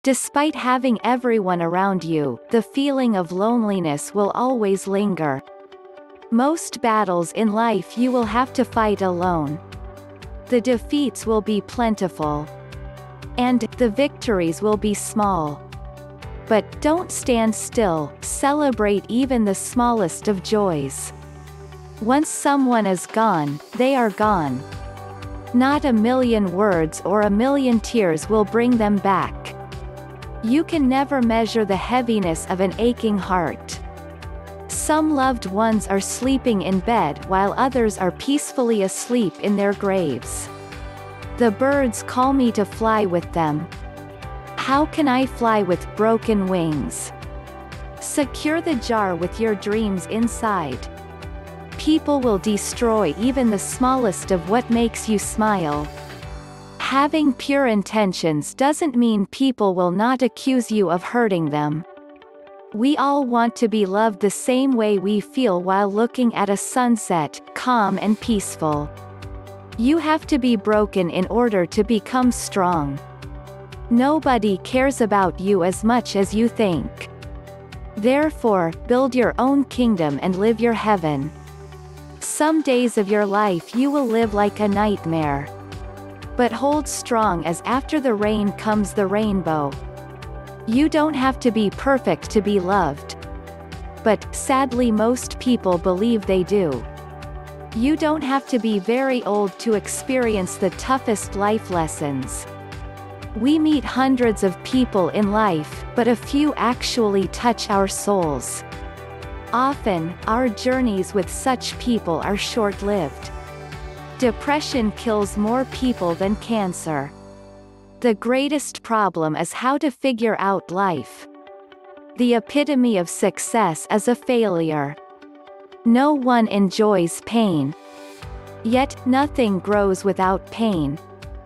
Despite having everyone around you, the feeling of loneliness will always linger. Most battles in life you will have to fight alone. The defeats will be plentiful. And the victories will be small. But don't stand still, celebrate even the smallest of joys. Once someone is gone, they are gone. Not a million words or a million tears will bring them back. You can never measure the heaviness of an aching heart. Some loved ones are sleeping in bed while others are peacefully asleep in their graves. The birds call me to fly with them. How can I fly with broken wings? Secure the jar with your dreams inside. People will destroy even the smallest of what makes you smile. Having pure intentions doesn't mean people will not accuse you of hurting them. We all want to be loved the same way we feel while looking at a sunset, calm and peaceful. You have to be broken in order to become strong. Nobody cares about you as much as you think. Therefore, build your own kingdom and live your heaven. Some days of your life you will live like a nightmare. But hold strong, as after the rain comes the rainbow. You don't have to be perfect to be loved. But, sadly, most people believe they do. You don't have to be very old to experience the toughest life lessons. We meet hundreds of people in life, but a few actually touch our souls. Often, our journeys with such people are short-lived. Depression kills more people than cancer. The greatest problem is how to figure out life. The epitome of success is a failure. No one enjoys pain. Yet, nothing grows without pain.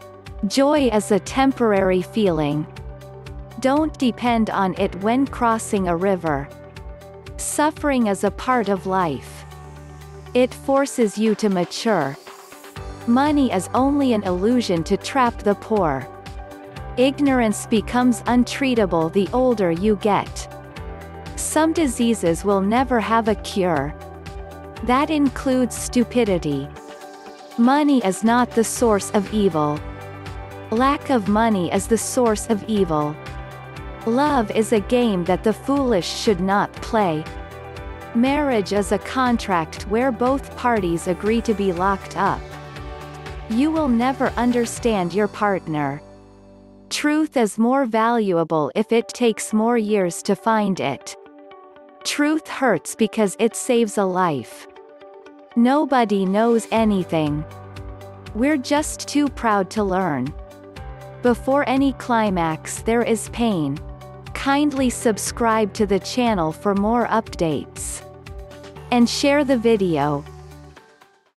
Joy is a temporary feeling. Don't depend on it when crossing a river. Suffering is a part of life. It forces you to mature. Money is only an illusion to trap the poor. Ignorance becomes untreatable the older you get. Some diseases will never have a cure. That includes stupidity. Money is not the source of evil. Lack of money is the source of evil. Love is a game that the foolish should not play. Marriage is a contract where both parties agree to be locked up. You will never understand your partner. Truth is more valuable if it takes more years to find it. Truth hurts because it saves a life. Nobody knows anything. We're just too proud to learn. Before any climax there is pain. Kindly subscribe to the channel for more updates. And share the video.